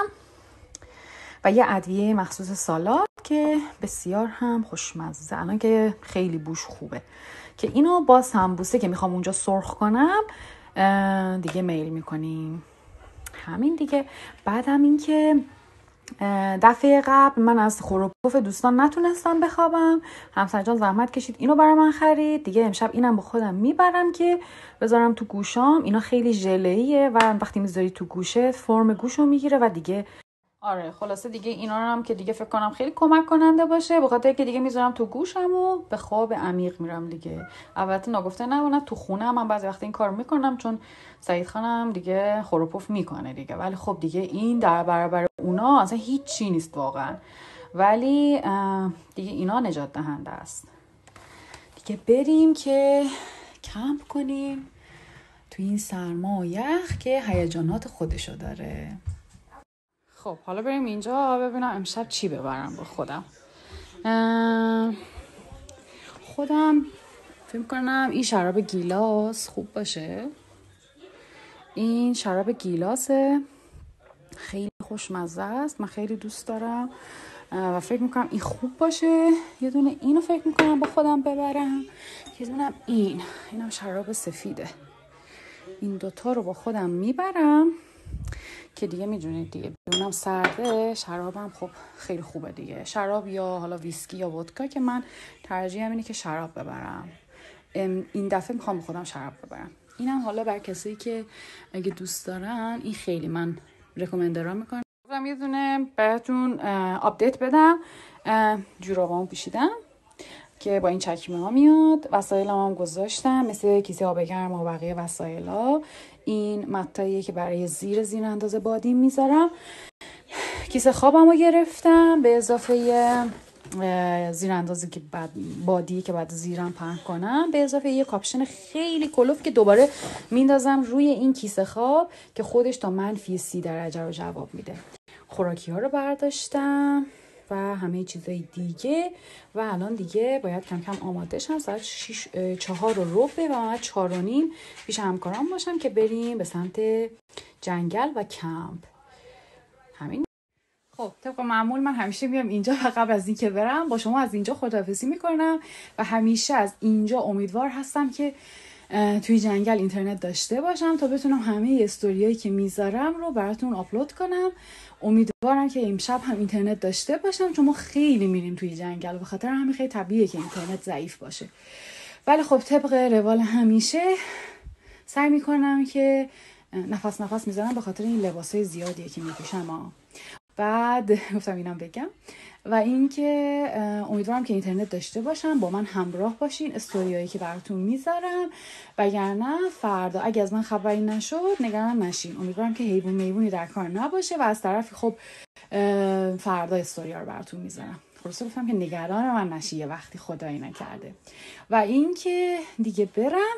Speaker 2: و یه ادویه مخصوص سالاد که بسیار هم خوشمزه، الان که خیلی بوش خوبه. که اینو با سمبوسه که میخوام اونجا سرخ کنم دیگه میل میکنیم. همین دیگه. بعدم این که دفعه قبل من از خوروپوف دوستان نتونستم بخوابم، همسر جان زحمت کشید اینو برای من خرید دیگه. امشب اینم با خودم میبرم که بذارم تو گوشام. اینا خیلی ژله‌ایه و وقتی میذاری تو گوشه فرم گوشو میگیره و دیگه آره خلاصه دیگه اینا رو هم که دیگه فکر کنم خیلی کمک کننده باشه، به خاطر که دیگه میذارم تو گوشم و به خواب عمیق میرم دیگه. البته ناگفته نمونه تو خونه هم من بعضی وقت این کارو میکنم چون سعید خانم دیگه خوروپوف میکنه دیگه، ولی خب دیگه این در برابر اونا اصلا هیچ چی نیست واقعا. ولی دیگه اینا نجات دهنده است دیگه. بریم که کمپ کنیم تو این سرما و یخ که هیجانات خودشو داره. خب حالا بریم اینجا ببینم امشب چی ببرم با خودم. خودم فکر کنم این شراب گیلاس خوب باشه. این شراب گیلاسه، خیلی خوشمزه است، من خیلی دوست دارم و فکر میکنم این خوب باشه. یه دونه اینو فکر میکنم با خودم ببرم، یه دونه این اینم شراب سفیده. این دوتا رو با خودم میبرم که دیگه میدونید دیگه بیرونم سرده، شرابم خب خیلی خوبه دیگه، شراب یا حالا ویسکی یا ودکا که من ترجیحم اینه که شراب ببرم. این دفعه میخوام خودم شراب ببرم. اینم حالا برای کسایی که اگه دوست دارن، این خیلی من رکومندرام میکنم. گفتم یه دونه براتون آپدیت بدم. جورابامو پوشیدم که با این چکمه ها میاد. وسایلم هم گذاشتم مثل کیسه آب گرم و بقیه وسایلا. این متاییه که برای زیر زیر انداز بادیم میذارم. کیسه خوابم رو گرفتم به اضافه زیر اندازی که بعد بادی که بعد زیرم پهن کنم، به اضافه یه کاپشن خیلی کلوف که دوباره میندازم روی این کیسه خواب که خودش تا منفی سی درجه رو جواب میده. خوراکی ها رو برداشتم و همه چیزای دیگه و الان دیگه باید کم کم آماده شم. ساعت شیش چهار و ربع و من چهار و نیم پیش همکارام باشم که بریم به سمت جنگل و کمپ. همین. خب طبق معمول من همیشه میام اینجا و قبل از این که برم با شما از اینجا خداحافظی میکنم و همیشه از اینجا امیدوار هستم که توی جنگل اینترنت داشته باشم تا بتونم همه استوریایی که میذارم رو براتون آپلود کنم. امیدوارم که امشب هم اینترنت داشته باشم چون ما خیلی میریم توی جنگل، به خاطر همین خیلی طبیعیه که اینترنت ضعیف باشه. ولی خب طبق روال همیشه سعی میکنم که نفس نفس میذارم به خاطر این لباسای زیادیه که میپوشم. بعد گفتم اینم بگم و اینکه امیدوارم که اینترنت داشته باشم، با من همراه باشین، استوریایی که براتون میذارم، وگرنه فردا اگه از من خبری نشد نگران نشین. امیدوارم که حیوان میوونی در کار نباشه و از طرفی خب فردا استوریا رو براتون میذارم. خلاصه گفتم که نگران من نشی یه وقتی خدایی نکرده. و اینکه دیگه برم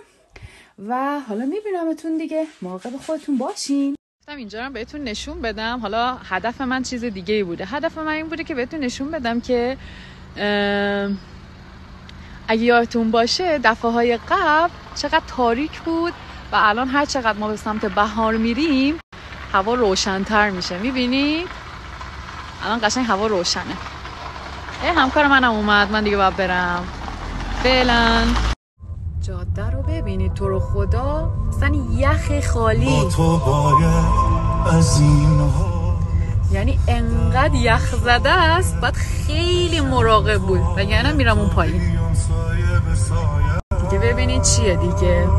Speaker 2: و حالا میبینمتون دیگه، مراقب خودتون باشین. اینجا رو بهتون نشون بدم. حالا هدف من چیز دیگه ای بوده. هدف من این بوده که بهتون نشون بدم که اگه یادتون باشه دفعه های قبل چقدر تاریک بود و الان هر چقدر ما به سمت بهار میریم هوا روشن‌تر میشه. میبینید الان قشنگ هوا روشنه. ای همکار منم اومد، من دیگه باید برم. فعلا جاده رو ببینید، تو رو خدا اصلا یخ خالی، تو باید از این یعنی انقدر یخ زده است باید خیلی مراقب بود وگرنه میرم اون پایین. دیگه ببینید چیه دیگه.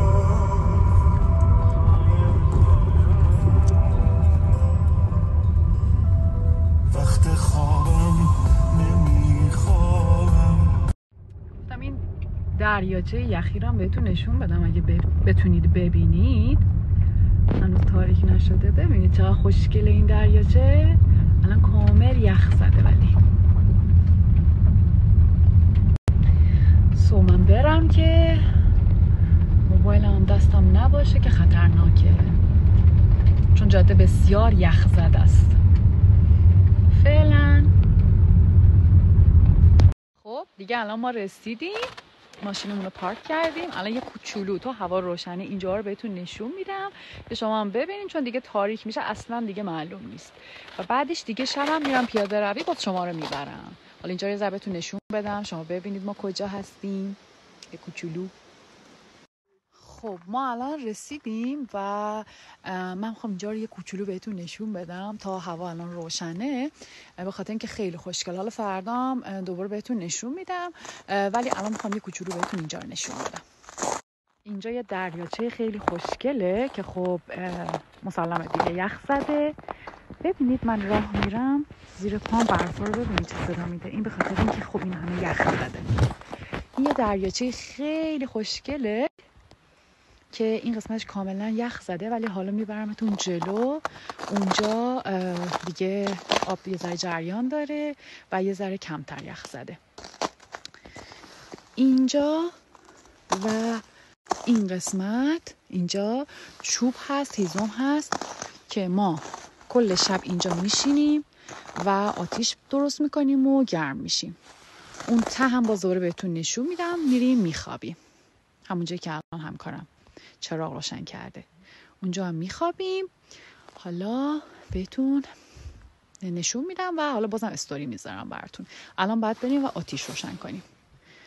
Speaker 2: وقت خوابم نمیخوابم. گفتم این دریاچه یخی رو هم بهتون نشون بدم اگه بتونید ببینید. هنوز تاریک نشده. ببینید چقدر خوشگله این دریاچه. الان کامل یخ زده ولی سو من برم که موبایلم دستم نباشه که خطرناکه چون جاده بسیار یخ زده است. فعلا خب دیگه الان ما رسیدیم، ماشینمون رو پارک کردیم. الان یه کوچولو تو هوا روشنه اینجا رو بهتون نشون میدم که شما هم ببینید چون دیگه تاریک میشه اصلا دیگه معلوم نیست. و بعدش دیگه شبم میرم پیاده روی باز شما رو میبرم. حالا اینجا یه ذره بهتون نشون بدم شما ببینید ما کجا هستیم. یه کوچولو. خب ما الان رسیدیم و من میخوام اینجا رو یه کوچولو بهتون نشون بدم تا هوا الان روشنه به خاطر اینکه خیلی خوشگل. حالا فردام دوباره بهتون نشون میدم ولی الان میخوام یه کوچولو بهتون اینجا رو نشون بدم. اینجا یه دریاچه خیلی خوشگله که خب مسلمه دیگه یخ زده. ببینید من راه میرم زیر پام برفا رو ببینید چه صدا میده. این به خاطر اینکه خب این همه یخ زده. این یه دریاچه خیلی خوشگله که این قسمتش کاملا یخ زده ولی حالا میبرمتون جلو. اونجا دیگه آب یه ذره جریان داره و یه ذره کمتر یخ زده. اینجا و این قسمت اینجا چوب هست، هیزم هست که ما کل شب اینجا میشینیم و آتیش درست میکنیم و گرم میشیم. اون ته هم باز دوباره بهتون نشون میدم میریم میخوابیم. همونجایی که الان همکارم چراغ روشن کرده اونجا هم میخوابیم. حالا بهتون نشون میدم و حالا بازم استوری میذارم براتون. الان باید بریم و آتیش روشن کنیم.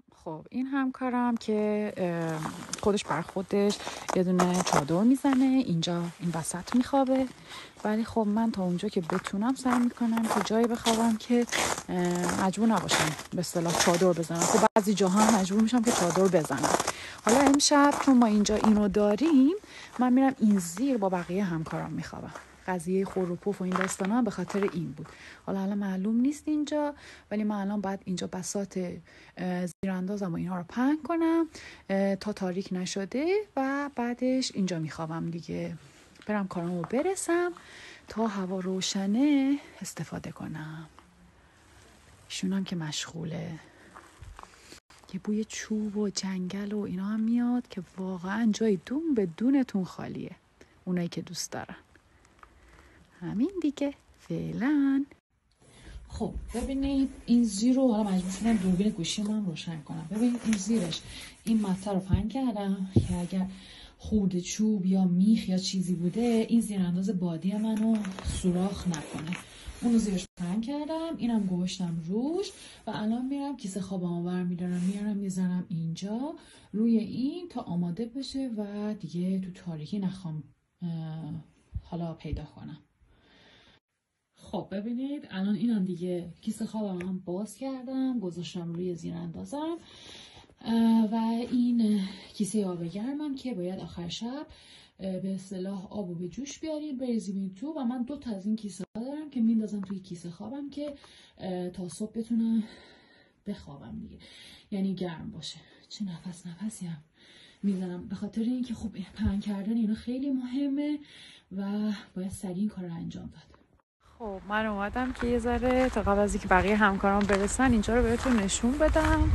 Speaker 2: خب این همکارم که خودش بر خودش یه دونه چادر میزنه اینجا این وسط میخوابه، ولی خب من تا اونجا که بتونم سعی میکنم که جایی بخوابم که مجبور نباشم به اصطلاح چادر بزنم. خب بعضی جاها مجبور میشم که چادر بزنم. حالا امشب چون ما اینجا اینو داریم من میرم این زیر با بقیه همکارام میخوابم. قضیه خور و پف و این داستانا هم به خاطر این بود. حالا حالا معلوم نیست اینجا، ولی من الان باید اینجا بساط زیراندازم و اینها رو پهن کنم تا تاریک نشده و بعدش اینجا میخوابم دیگه. برم کارامو برسم تا هوا روشنه استفاده کنم. ایشون که مشغوله. یه بوی چوب و جنگل و اینا هم میاد که واقعا جای دون به دونتون خالیه، اونایی که دوست دارن. همین دیگه فعلا. خب ببینید این زیر رو حالا مجبور شدم دوربین گوشی من روشن کنم. ببینید این زیرش این مته رو پهن کردم که اگر خورده چوب یا میخ یا چیزی بوده این زیرانداز بادی منو سوراخ نکنه. اونو زیرش پهن کردم، اینم گوشتم روش و الان میرم کیسه خوابمو برمیدارم میارم میزنم اینجا روی این تا آماده بشه و دیگه تو تاریکی نخوام حالا پیدا کنم. خب ببینید الان اینم دیگه کیسه خوابم هم باز کردم گذاشتم روی زیراندازم و این کیسه آب گرمم که باید آخر شب به اصطلاح آبو به جوش بیاریم بریزیم این تو و من دو تا از این کیسه ها دارم که میندازم توی کیسه خوابم که تا صبح بتونم بخوابم دیگه، یعنی گرم باشه. چه نفس نفسی هم میزنم به خاطر اینکه خب پهن کردن اینا خیلی مهمه و باید سریع این کار رو انجام داد. خب من اومدم که یه ذره تا قبل از اینکه بقیه همکارام برسن اینجا رو بهتون نشون بدم.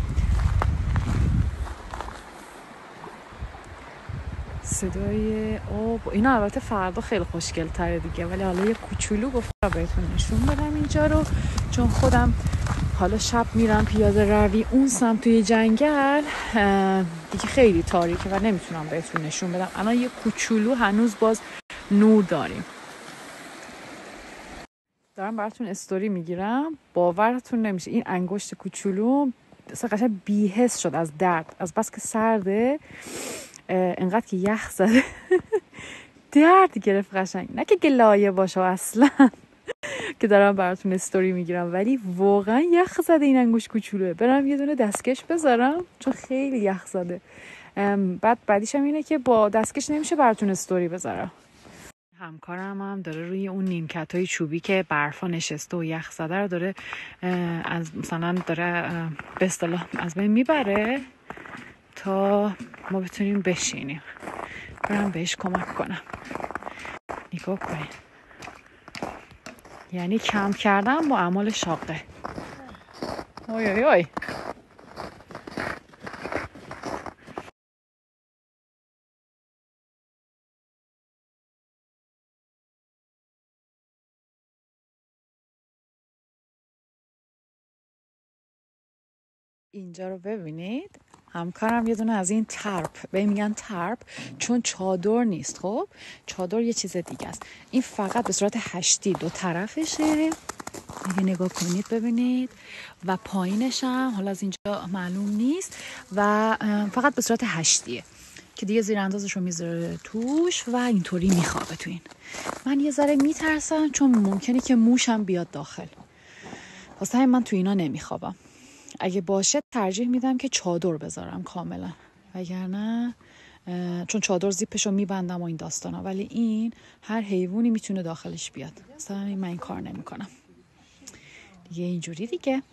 Speaker 2: صدای آب اینا البته فردا خیلی خوشگل تره دیگه، ولی حالا یه کوچولو گفتم بهتون نشون بدم اینجا رو چون خودم حالا شب میرم پیاده روی اون سمت توی جنگل دیگه خیلی تاریکه و نمیتونم بهتون نشون بدم. الان یه کوچولو هنوز باز نور داریم. دارم براتون استوری میگیرم باورتون نمیشه این انگشت کوچولو اصلا قشنگ بی‌حس شد از درد، از بس که سرده انقدر که یخ زده درد گرفت قشنگ. نه که گلایه باشه اصلا که دارم براتون استوری میگیرم، ولی واقعا یخ زده این انگشت کوچولوه. برم یه دونه دستکش بذارم چون خیلی یخ زده. بعد بعدیش هم اینه که با دستکش نمیشه براتون استوری بذارم. همکارم هم داره روی اون نیمکتای چوبی که برفا نشسته و یخ زده رو داره از مثلا داره به اصطلاح از بین میبره تا ما بتونیم بشینیم. برم بهش کمک کنم. نگاه کنید یعنی کم کردم با اعمال شاقه. اوی اوی اوی اینجا رو ببینید. همکارم یه دونه از این ترپ به میگن ترپ چون چادر نیست. خب چادر یه چیز دیگه است. این فقط به صورت هشتی دو طرفشه. اگه نگاه کنید ببینید و پایینش هم حالا از اینجا معلوم نیست و فقط به صورت هشتیه که دیگه زیراندازش رو میذاره توش و اینطوری میخوابه تو این. من یه ذره میترسم چون ممکنه که موشم بیاد داخل، واسه همین من تو اینا نمیخوابم. اگه باشه ترجیح میدم که چادر بذارم کاملا، وگرنه چون چادر زیپشو میبندم و این داستانا، ولی این هر حیوانی میتونه داخلش بیاد. مثلا من این کار نمیکنم دیگه. اینجوری دیگه.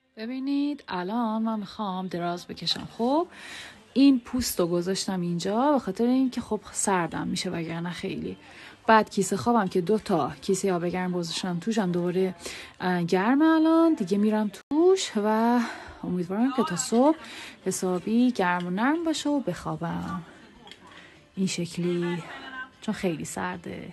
Speaker 2: ببینید الان من میخوام دراز بکشم. خب این پوست رو گذاشتم اینجا به خاطر اینکه خب سردم میشه وگرنه خیلی. بعد کیسه خوابم که دو تا کیسه آب گرم گذاشتم توش، هم دوباره گرم. الان دیگه میرم توش و امیدوارم که تا صبح حسابی گرم و نرم باشه و بخوابم این شکلی، چون خیلی سرده.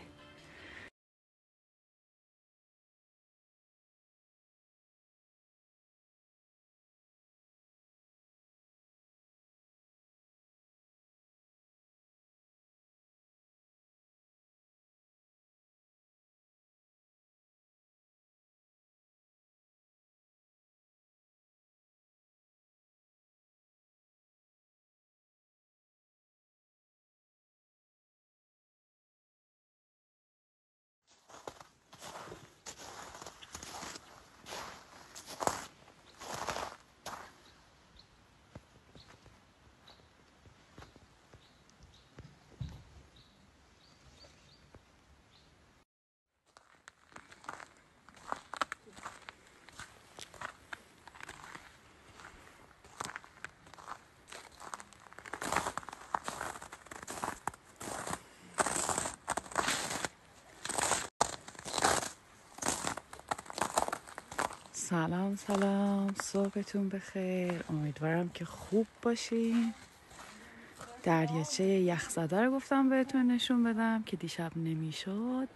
Speaker 2: سلام سلام، صبحتون بخیر. امیدوارم که خوب باشین. دریاچه یخزده رو گفتم بهتون نشون بدم که دیشب نمیشد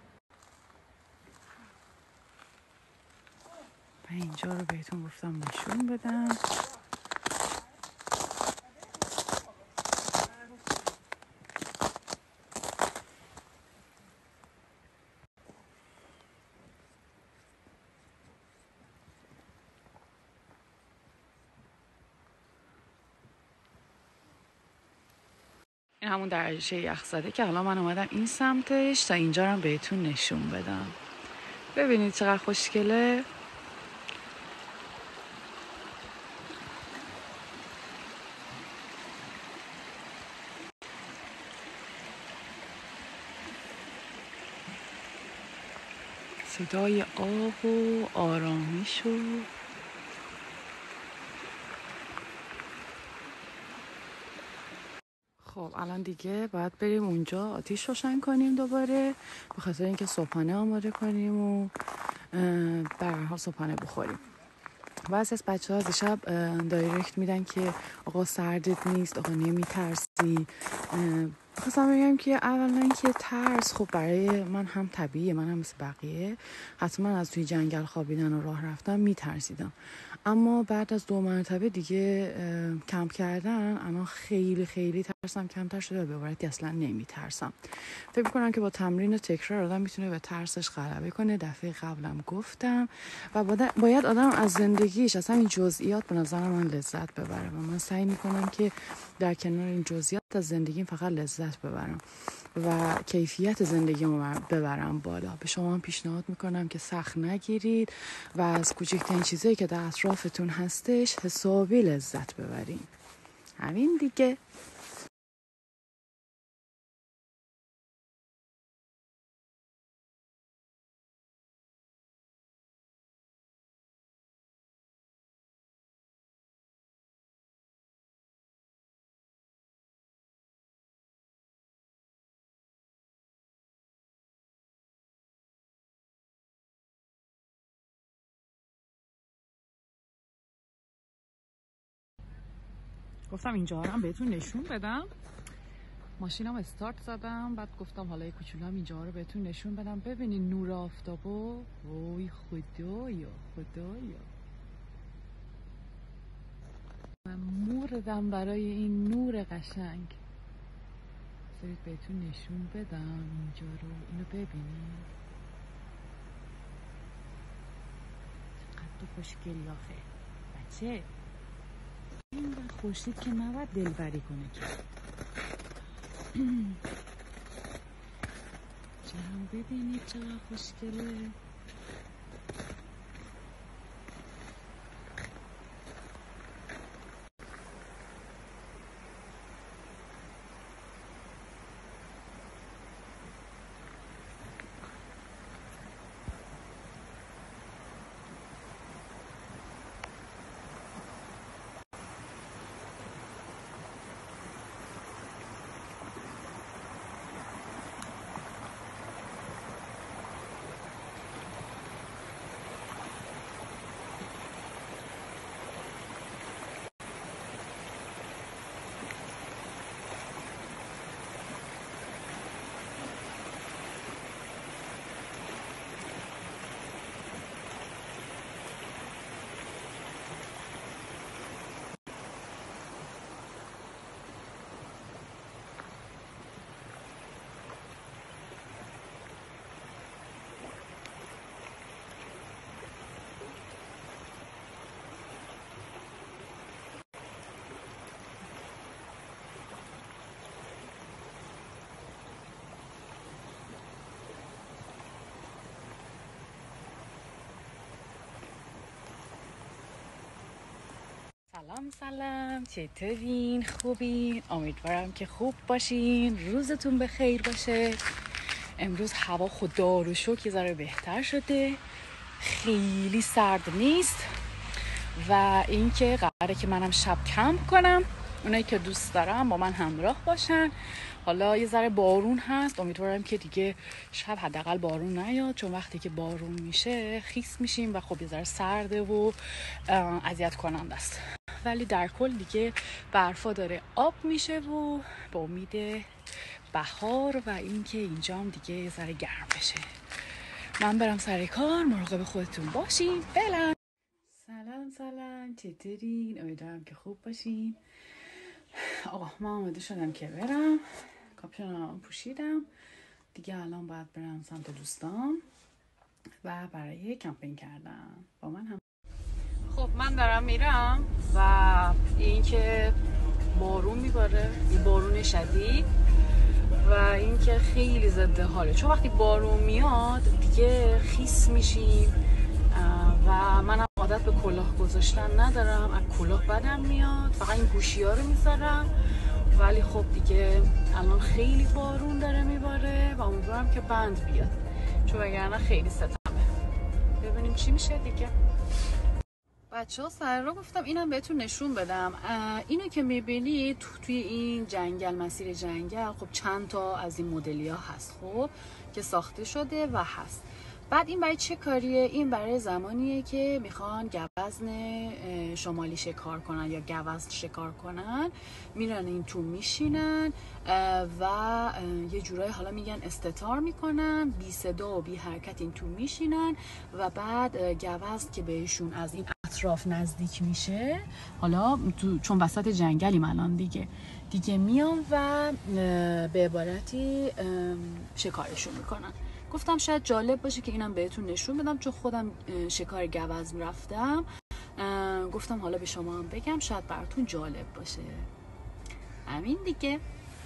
Speaker 2: و اینجا رو بهتون گفتم نشون بدم. این همون دریاچه یخزده که حالا من اومدم این سمتش تا اینجا رو بهتون نشون بدم. ببینید چقدر خوشگله. صدای آب و آرامیش و خب الان دیگه باید بریم اونجا آتیش روشن کنیم دوباره به خاطر اینکه صبحانه آماده کنیم و به هر حال صبحانه بخوریم. بعضی از بچه ها دیشب دایرکت میدن که آقا سردت نیست، آقا نمیترسی. خواستم بگم که اولا که ترس خب برای من هم طبیعیه، من هم مثل بقیه حتما از توی جنگل خوابیدن و راه رفتن میترسیدم، اما بعد از دو مرتبه دیگه کمپ کردن الان خیلی خیلی ترسم کمتر شده و به عبارتی اصلا نمیترسم. فکر میکنم که با تمرین و تکرار آدم میتونه به ترسش غلبه کنه. دفعه قبلم گفتم و باید آدم از زندگیش از همین جزئیات به نظر من لذت ببره و من سعی میکنم که در کنار این جزئیات از زندگیم فقط لذت ببرم و کیفیت زندگیمو ببرم بالا. به شما هم پیشنهاد میکنم که سخت نگیرید و از کوچکترین چیزایی که در اطرافتون هستش حسابی لذت ببرین. همین دیگه. گفتم اینجا رو هم بهتون نشون بدم. ماشینم استارت زدم، بعد گفتم حالا یه کوچولو هم اینجا رو بهتون نشون بدم. ببینید نور آفتابو، وای خدایا خدایا، من موردم برای این نور قشنگ. بذارید بهتون نشون بدم اینجا رو، اینو ببینید چقدر خوشگلی آخه بچه. این خورشید که نباید دلبری کنه که. چرا ببینید چقدر خوشگله. سلام سلام، چطورین؟ خوبین؟ امیدوارم که خوب باشین. روزتون بخیر باشه. امروز هوا خدا رو شکر یه ذره بهتر شده، خیلی سرد نیست و اینکه قراره که منم شب کمپ کنم. اونایی که دوست دارم با من همراه باشن. حالا یه ذره بارون هست، امیدوارم که دیگه شب حداقل بارون نیاد، چون وقتی که بارون میشه خیس میشیم و خب یه ذره سرده و اذیت کننده است. ولی در کل دیگه برفا داره آب میشه و به امید بهار و اینکه اینجا هم دیگه یه ذره گرم بشه. من برم سر کار، مراقب خودتون باشین. فعلا سلام سلام، چطورین؟ امیدوارم که خوب باشین. آه من آماده شدم که برم، کاپشنم پوشیدم دیگه. الان باید برم سمت دوستام و برای کمپینگ کردن با من هم. خب من دارم میرم و این که بارون میباره، این بارون شدید و این که خیلی ضد حاله، چون وقتی بارون میاد دیگه خیس میشیم و منم عادت به کلاه گذاشتن ندارم، از کلاه بدم میاد، فقط این گوشی ها رو میذارم. ولی خب دیگه الان خیلی بارون داره میباره و امیدوارم که بند بیاد، چون وگرنه خیلی ستمه. ببینیم چی میشه دیگه. بچه ها سر رو گفتم اینم بهتون نشون بدم. اینو که میبینید تو توی این جنگل، مسیر جنگل، خب چند تا از این مدلی ها هست خب که ساخته شده و هست. بعد این برای چه کاریه؟ این برای زمانیه که میخوان گوزن شمالی شکار کنن یا گوزن شکار کنن، میرن این تو میشینن و یه جورایی حالا میگن استتار میکنن، بی صدا و بی حرکت این تو میشینن و بعد گوزن که بهشون از این اطراف نزدیک میشه، حالا تو چون وسط جنگلیم الان دیگه دیگه میان و به عبارتی شکارشون میکنن. گفتم شاید جالب باشه که اینم بهتون نشون بدم، چون خودم شکار گوزن رفتم. گفتم حالا به شما هم بگم، شاید براتون جالب باشه. همین دیگه.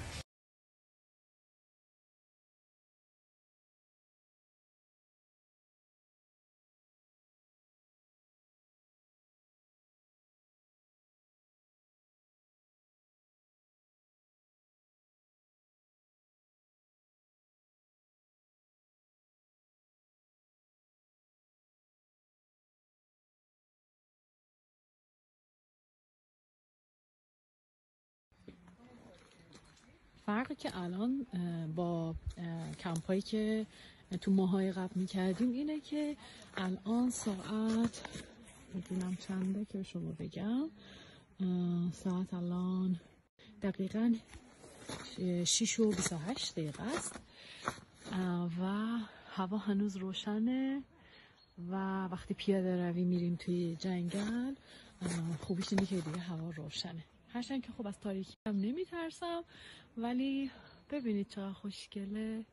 Speaker 2: فرقی که الان با کمپایی که تو ماهای قبل میکردیم اینه که الان ساعت میدونم چنده که به شما بگم، ساعت الان دقیقا شیش و بیست و هشت دقیقه است و هوا هنوز روشنه و وقتی پیاده روی میریم توی جنگل خوبیش اینه که دیگه هوا روشنه. هرچند که خب از تاریکی هم نمیترسم، ولی ببینید چقدر خوشگله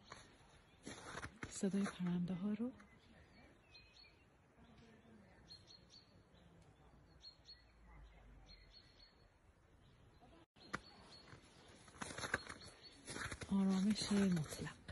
Speaker 2: صدای پرنده ها رو. آرامش مطلق.